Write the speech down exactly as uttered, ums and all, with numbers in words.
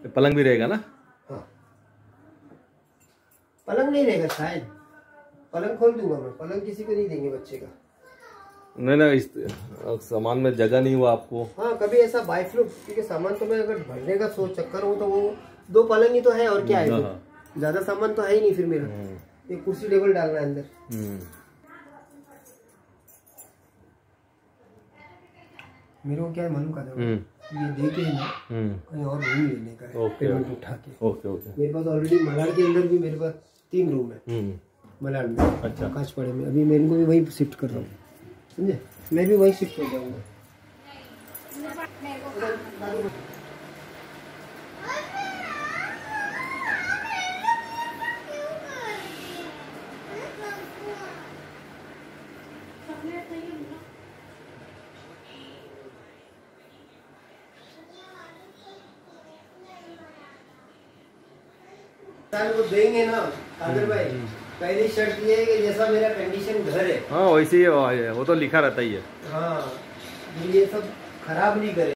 पलंग भी रहेगा ना? हाँ, पलंग नहीं रहेगा शायद, पलंग खोल दूंगा मैं, पलंग किसी को नहीं देंगे बच्चे का। नहीं ना, इस सामान में जगह नहीं हुआ आपको? हाँ, कभी ऐसा बाई फ्लो, क्योंकि सामान तो मैं अगर भरने का सोच चक्कर हूँ तो वो दो पलंग ही तो है और क्या है, तो ज्यादा सामान तो है ही नहीं फिर मेरा। एक कुर्सी टेबल डालना है अंदर। मेरे को क्या है मालूम का ये देखे ना कहीं और रूम लेने का है, पेमेंट उठा के। Okay okay. मेरे पास ऑलरेडी मलाड के अंदर भी मेरे पास तीन रूम है मलाड में। अच्छा। कांचपाड़े में अभी मेरे को भी वही शिफ्ट कर रहा हूँ, समझे? मैं भी वही शिफ्ट हो जाऊंगा। वो देंगे ना कादर भाई, पहली शर्त ये है कि जैसा मेरा कंडीशन घर है, हाँ वैसे ही, वो तो लिखा रहता ही है। हाँ, ये सब खराब नहीं करे।